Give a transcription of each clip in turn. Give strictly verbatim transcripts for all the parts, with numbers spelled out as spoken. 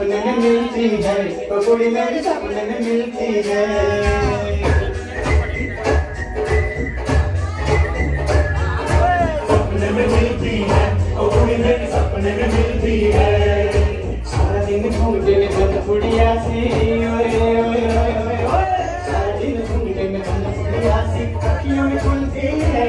सपने में मिलती है, ओ कुड़ी मेरे सपने में मिलती है। सपने में मिलती है, ओ कुड़ी मेरे सपने में मिलती है। सारा दिन घूमते में चंद फुड़िया सी, ओए ओए ओए ओए ओए। सारा दिन घूमते में चंद फुड़िया सी, अखियों में खुलती है।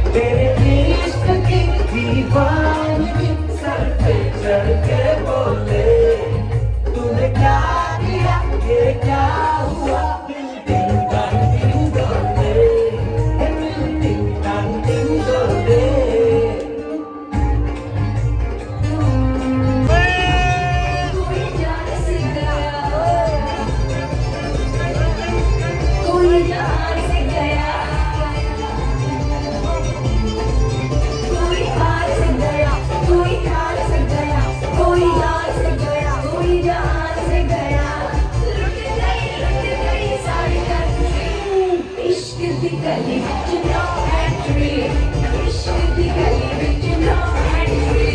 दीवानगी सर पे चढ़ के बोले। गली विच नो एंट्री, इश्क दी गली विच नो एंट्री।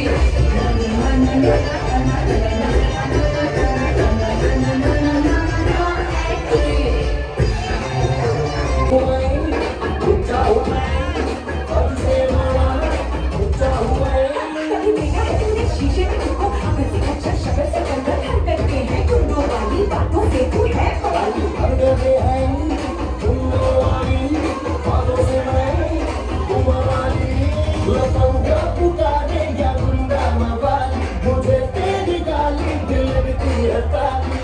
शीशे में तुमको अगर से अच्छा शक्ल से कंधर हर करते हैं कुंडों वाली बातों से तू है पवाली। हर करते हैं कुंडों वाली बातों से मैं कुमारी। लफंगा पुकारे या गुंडा मवाली, मुझे तेरी गाली दिल लगती है ताली।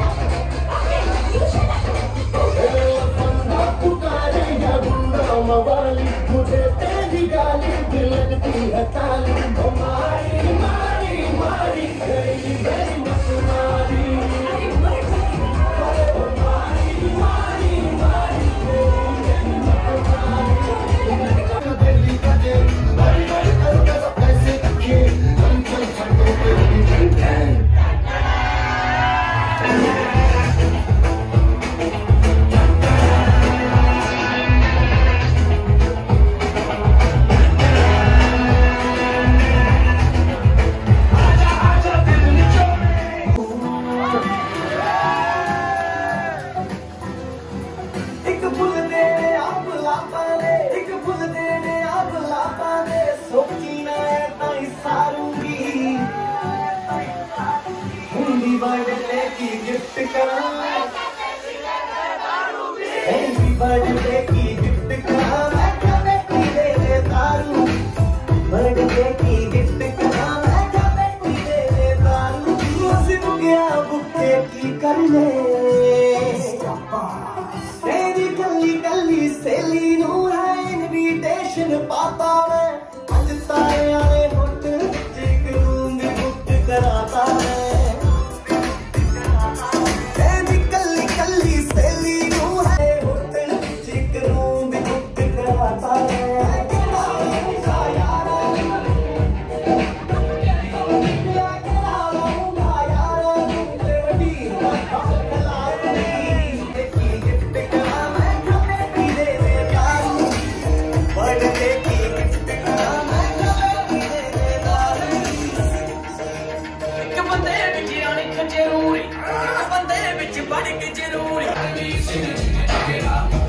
लफंगा पुकारे या गुंडा मवाली, मुझे तेरी गाली दिल लगती है ताली। मारी मारी मारी गई गई मसुमारी, मारी मारी मारी गई गई मसुमारी। दिल्ली का दिल बड़ी बड़ी करके सब ऐसे रखे, हम चल छठों पे बर्थडे की गिफ्ट करा, हैप्पी बर्थडे की गिफ्ट करा, मैं कभी पी दे दे दारू। बर्थडे की गिफ्ट करा, मैं कभी पी दे दे दारू। मुझे गया बुके की कर ले, तेरी गली गली सहेली नू है इनविटेशन पाता मैं। आज तारे आए मुट एक रूम बुक कराता है। जरूरी बंदे बिच बड़ के जरूरी